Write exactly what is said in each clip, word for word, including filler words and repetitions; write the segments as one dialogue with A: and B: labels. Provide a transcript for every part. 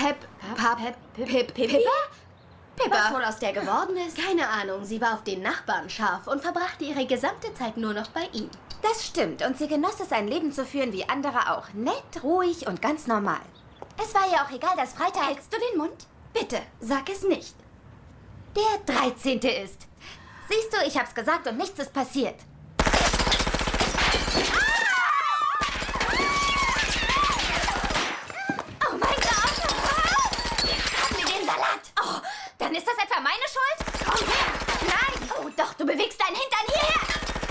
A: Pep... Pap... Pip... Pippa? Pippa.
B: Was wohl aus der geworden ist?
A: Keine Ahnung, sie war auf den Nachbarn scharf und verbrachte ihre gesamte Zeit nur noch bei ihm.
C: Das stimmt und sie genoss es, ein Leben zu führen wie andere auch. Nett, ruhig und ganz normal. Es war ja auch egal, dass Freitag...
B: Hältst du den Mund?
C: Bitte, sag es nicht. Der dreizehnte ist. Siehst du, ich hab's gesagt und nichts ist passiert. Oh mein Gott! Jetzt haben wir den Salat. Oh, dann ist das etwa meine Schuld? Komm her! Nein! Oh doch, du bewegst deinen Hintern hierher!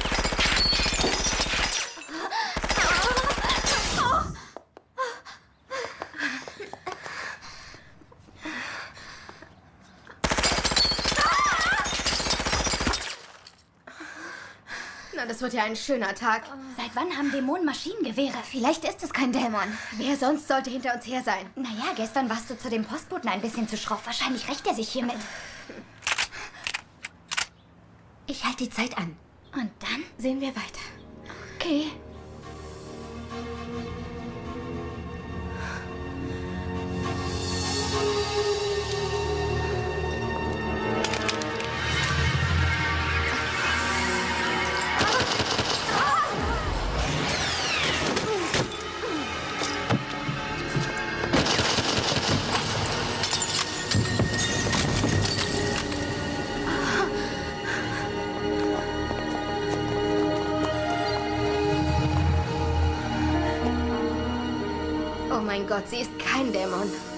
A: Na, das wird ja ein schöner Tag.
B: Seit wann haben Dämonen Maschinengewehre?
C: Vielleicht ist es kein Dämon.
A: Wer sonst sollte hinter uns her sein?
B: Naja, gestern warst du zu dem Postboten ein bisschen zu schroff. Wahrscheinlich rächt er sich hiermit.
C: Ich halte die Zeit an.
B: Und dann?
A: Sehen wir weiter.
B: Okay.
A: Oh mein Gott, sie ist kein Dämon.